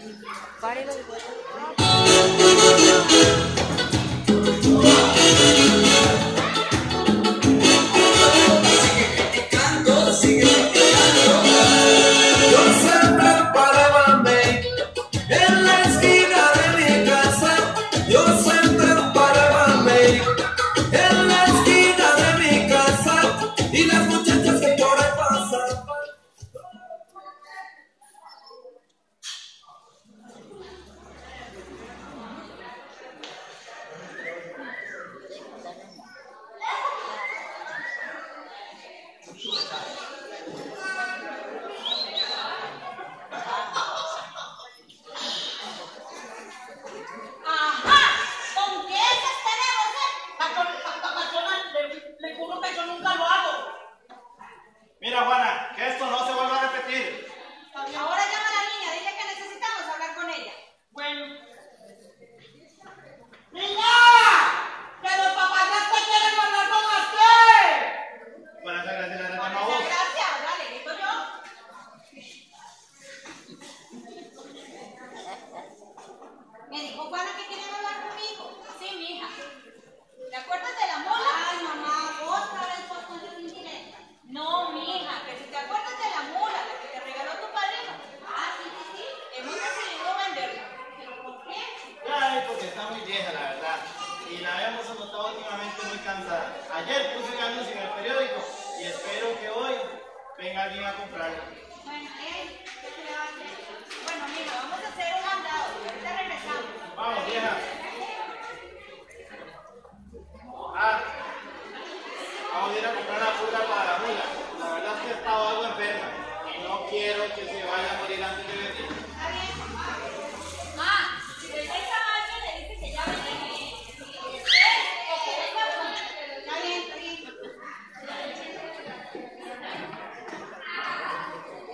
Párelo de vuelta. Mira, Juana, que esto no se vuelva a repetir. Ahora llama a la niña, dile que necesitamos hablar con ella. Bueno. ¡Niña! ¡Que los papás te quieren hablar con usted! Buenas gracias, la Muchas neta, no. gracias, dale, ¿listo yo? Me dijo Juana que quieren hablar conmigo. Sí, mija. ¿Te acuerdas de la mola? Ay, mamá, otra vez por de indirecta. No, mija, que si te acuerdas de la mula, la que te regaló tu padrino. Ah, sí, sí, sí. Hemos decidido venderla. ¿Pero por qué? Ay, porque está muy vieja, la verdad. Y la hemos notado últimamente muy cansada. Ayer puse un anuncio en el periódico y espero que hoy venga alguien a comprarla. Bueno, ¿qué se le va a hacer? Bueno, mija, vamos a hacer un mandado y ahorita regresamos. Vamos, vieja. Ah, vamos a ir a comprar la fruta para la mula. La verdad es que he estado algo enferma y no quiero que se vaya a morir antes de venir. Está bien, mamá. Ma, si regresa alguien, le dice que ya viene. O que venga con. Está bien, está bien.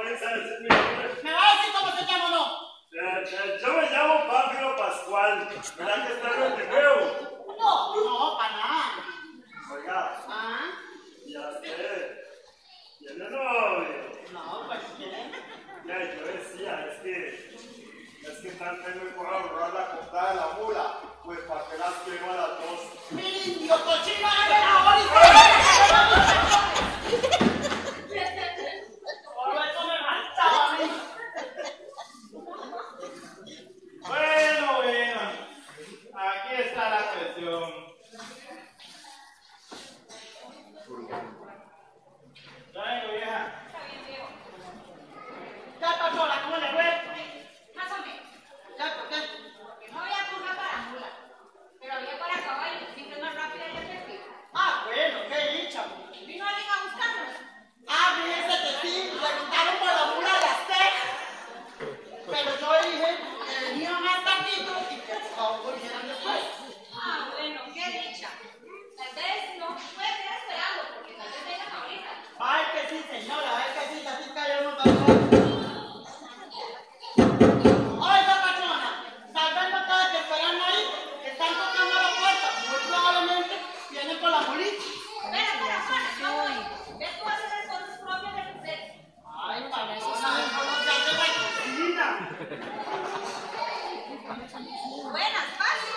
piensa decir mi nombre? ¿Me va a decir cómo se llama o no? Yo me llamo Pánfilo Pascual. ¿Verdad que está bien de nuevo? No, para nada. Oiga, ¿Ah? ya usted tiene novio. No, pues ¿quién? Ya, yo decía, es que están teniendo que ahorrar la comprada de la mula. Pues para que las quemo a las dos. ¡Mi indio cochino! ¡Ahora! Por eso me faltaba a mí. Bueno, aquí está la cuestión. Ya vengo, vieja. Está bien, viejo. ¿Qué pasó? ¿Cómo le fue? Más o menos. ¿Ya por qué? Porque no había coja para mula, pero había para caballo, siempre más rápido y efectivo. Ah, bueno, qué dicha. Vino alguien a buscarnos. Ah, fíjese que sí, le quitaron por la mula de Aztec. Pero yo dije que venía más tardito y que por favor vinieran después. Ah, bueno, qué dicha. Tal vez no puede estar esperando, porque tal vez vengan ahorita. Ay, que sí, señora, ay, que sí, así cayó unos valores. Oiga, patrona, tal vez no tenga que esperarme ahí, que están tocando la puerta. Muy probablemente vienen con la mulita. Espera, Juana, no voy. Ve tú a hacer las cosas propias de tu ser. Ay, patrona, no nos hace la cocina. Buenas, pase.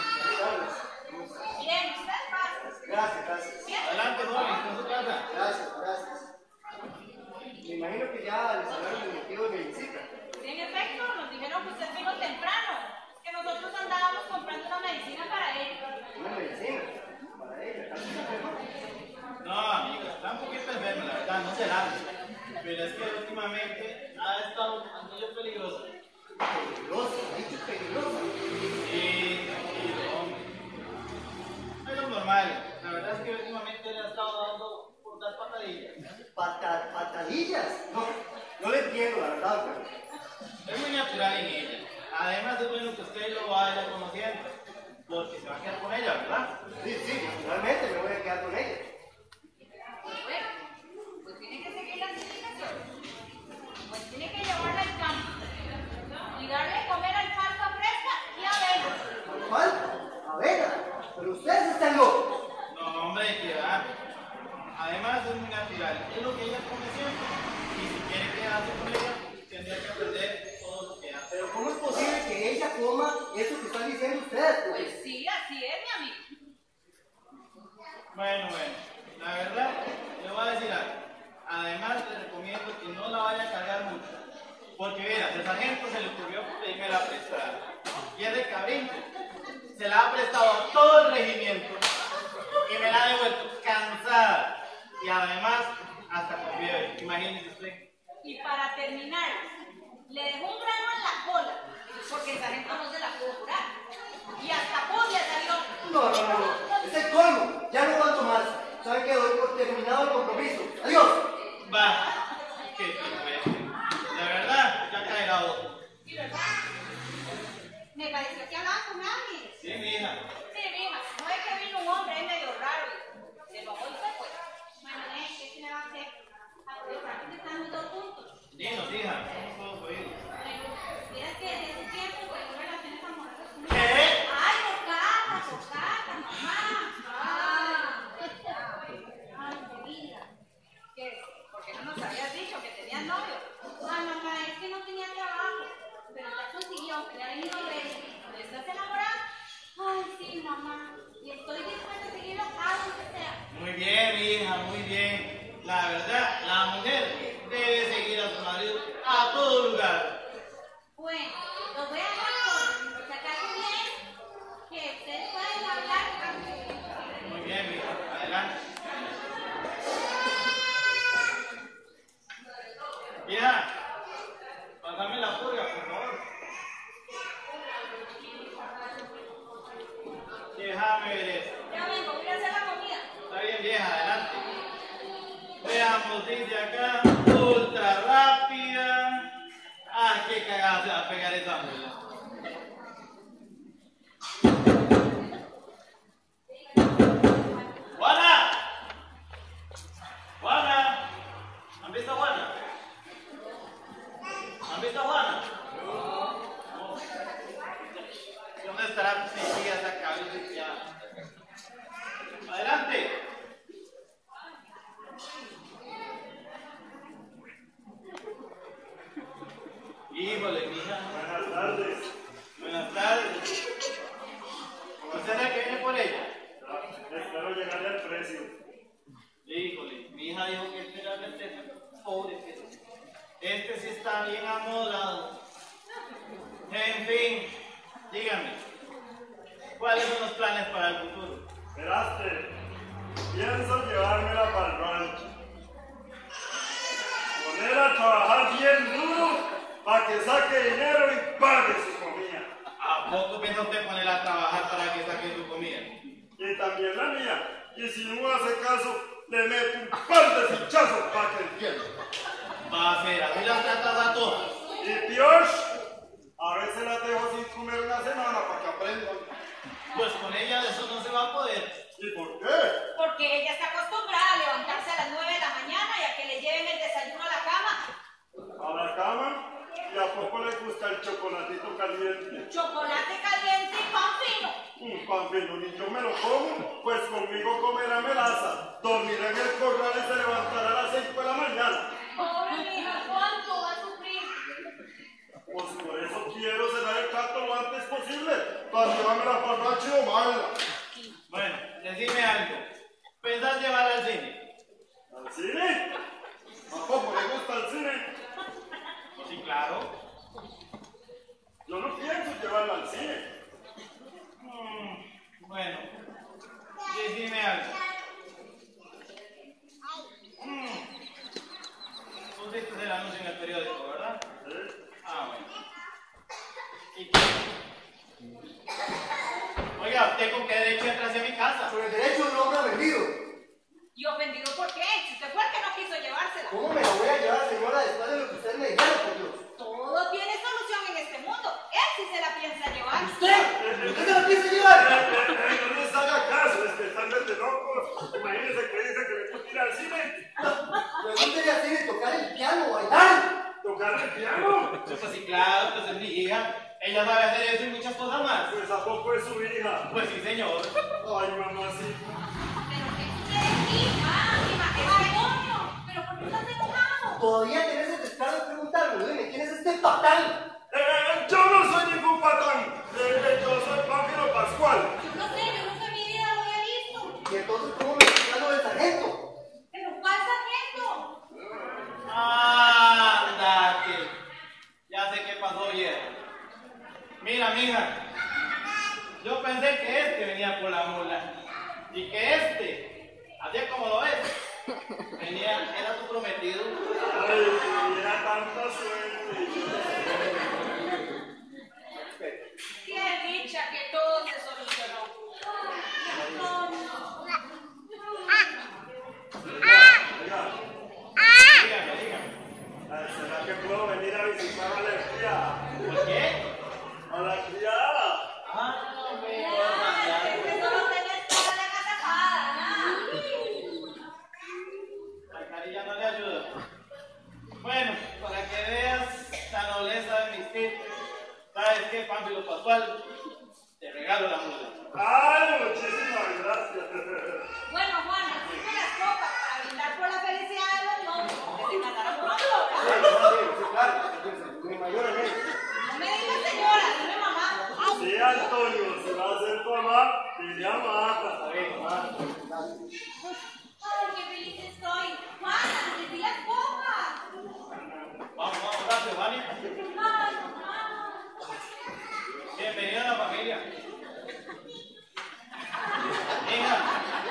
Bien, usted pase. Gracias. Bien. Adelante, joven, con su casa. Gracias. Me imagino que ya les hablaron del motivo de mi visita. Sí, en efecto, nos dijeron que usted vino temprano, que nosotros andábamos comprando una medicina para él. Una medicina para ella. No, amiga, está un poquito enferma, la verdad, no se la pero es que últimamente ha estado un poquillo peligroso. Peligrosa. Y no, es lo normal. La verdad es que últimamente le ha estado dando por dar patadillas. ¿Patadillas? No le entiendo, la verdad, pero... Es muy natural en ella. Además es bueno que usted lo vaya conociendo, porque se va a quedar con ella, ¿verdad? Sí, naturalmente me voy a quedar con ella. Bueno, pues tiene que seguir las indicaciones. Pues tiene que llevarla al campo y darle a comer alfalfa fresca y avena. ¿Alfalfa? ¿Avena? Pero ustedes están locos. No, hombre, que va. Además es muy natural. Es lo que ella come siempre. Y si quiere quedarse con ella, tendría que aprender todo lo que hace. Pero ¿cómo es posible que ella coma eso que están diciendo ustedes? Pues sí, así es, mi amigo. Bueno, la verdad, le voy a decir algo. Además, le recomiendo que no la vaya a cargar mucho. Porque, mira, el sargento se le ocurrió pedirme la prestada. Y es de cabrinto. Se la ha prestado a todo el regimiento. Y me la ha devuelto cansada. Y además, hasta con fiebre. Imagínese usted. Y para terminar, le dejó un grano en la cola, porque el sargento no se la pudo curar. Y hasta pus le salió. No. Es el colmo. Ya no aguanto más. ¿Saben qué? Doy por terminado el compromiso. ¡Adiós! Va. Qué triste. La verdad, ya caerá otro. Sí, ¿verdad? Me pareció que hablaban con alguien. Sí, mi hija. Sí, mija, no es que vino un hombre ahí medio raro. Se lo voy y se fue. Bueno, ¿qué me va a hacer? Aprovechar que estamos dos juntos. Dinos, hija. ¿Cómo puedo oír? Bueno, mira que en ese tiempo tengo relaciones amorosas con ¿Qué? ¡Ay, tocata, mamá! ¡Ay, qué vida! ¿Qué? ¿Por qué no nos habías dicho que tenías novio? Ay, mamá, es que no tenía trabajo. Pero ya consiguió, que ya ha venido ready. ¿Me estás enamorada? Ay, sí, mamá. Y estoy dispuesta a seguirlo a donde sea. Muy bien, mi hija, muy bien. La verdad, la mujer debe seguir a su marido a todo lugar. Bueno, los voy a dejar por si acaso bien, que ustedes pueden hablar. Muy bien, mi hija, adelante. Vieja, pásame la purga, por favor. Déjame ver eso. Ya vengo, voy a hacer la comida. Está bien, vieja, adelante. Veamos, dice acá, ultra rápida. Ah, qué cagada se va a pegar esa mula. ¡Juana! ¡Juana! ¿Han visto a Juana? ¿Han visto a Juana? No. ¿Dónde estará mi tía esa cabeza? Adelante. Híjole, mija. Buenas tardes. Buenas tardes. ¿Usted es la que viene por ella? Espero llegarle al precio. Híjole, mi hija dijo que este era el pobre, pero este sí está bien amolado. En fin, dígame, ¿cuáles son los planes para el futuro? Veraste, pienso llevármela para el rancho. Poner a trabajar bien duro para que saque dinero y pague su comida. ¿A poco piensa usted ponerla a trabajar para que saque su comida? Y también la mía. Y si no hace caso, le meto un par de fichazos para que entienda. Va a ser, así las tratas a todas. Y Dios, a veces la dejo sin comer una semana para que aprendan. Pues con ella eso no se va a poder. ¿Y por qué? Porque ella está acostumbrada a levantarse a las 9 de la mañana y a que le lleven el desayuno a la cama. A la cama, y a poco le gusta el chocolatito caliente. Chocolate caliente y pan fino. Un pan fino, ni yo me lo como, pues conmigo comerá melaza. Dormirá en el corral y se levantará a las 5 de la mañana. Pobre mija, ¿cuánto va a sufrir? Pues por eso quiero cerrar el canto lo antes posible, para llevármela para el rancho y domarla. Bueno, decime algo. ¿Pensás llevarla al cine? ¿Al cine? ¿A poco le gusta el cine? Pues sí, claro. Yo no pienso llevarla al cine. Bueno, decime algo. Tú viste el anuncio en el periódico, ¿verdad? ¿Sí? Ah, bueno. ¿Y qué? Oiga, ¿usted con qué derecho entra hacia mi casa? Por el derecho de un hombre vendido. ¿Y ofendido por qué? Si usted fue el que no quiso llevársela. ¿Cómo me la voy a llevar, señora, después de lo que usted me dijeron, por Dios? Todo tiene solución en este mundo. Él sí se la piensa llevar. ¿Usted? ¿Usted se la piensa llevar? No les haga caso, es que están de locos. Imagínense que dicen que le gusta ir al cine. Pregúntele a Cine tocar el piano, bailar. ¿Tocar el piano? Pues sí, claro, pues es mi hija. Ella sabe hacer eso y muchas cosas más. Pues a poco es su hija. Pues sí, señor. Ay, mamacita. ¿Pero qué sucede aquí? ¡Es demonio! ¿Pero por qué estás enojado? Todavía tenés el descaro de preguntarme, dime, ¿quién es este patán? Yo no soy ningún patán. Yo soy Pájaro Pascual. Yo no sé, yo nunca en mi vida lo había visto. Y entonces, ¿cómo me está hablando del sargento? ¿Pero cuál sargento? Ándate. Ya sé qué pasó ayer. Mira, mija. Yo pensé que este venía por la mula. Y que este, así como lo ves, era tu prometido. Ay, tuviera tanta suerte. Qué dicha que todo se solucionó. Oiga, Dígame, dígame. ¿será que puedo venir a visitar a la criada? ¿Por qué? A la criada. Ah, no veo. Que solo tenés toda la casa paga, La carilla no le ayuda. Bueno, para que veas la nobleza de mis tíos, ¿sabes qué, Pánfilo Pascual? Te regalo la mula. Ay, muchísimas gracias. Bueno, Juana, sirve las copas para brindar por la felicidad de los novios. Que se casaron pronto, Sí, ¿verdad? claro, mi mayor amigo. No me digas señora, dime mamá. Sí, Antonio, si va a ser tu mamá, te llama. Ay, qué feliz estoy. Juana, sirve las copas. Vamos, rápido, Vani. Ay, mamá. Bienvenida a la familia. Hija,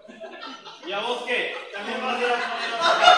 ¿Y a vos qué? ¿También vas a ir a comer a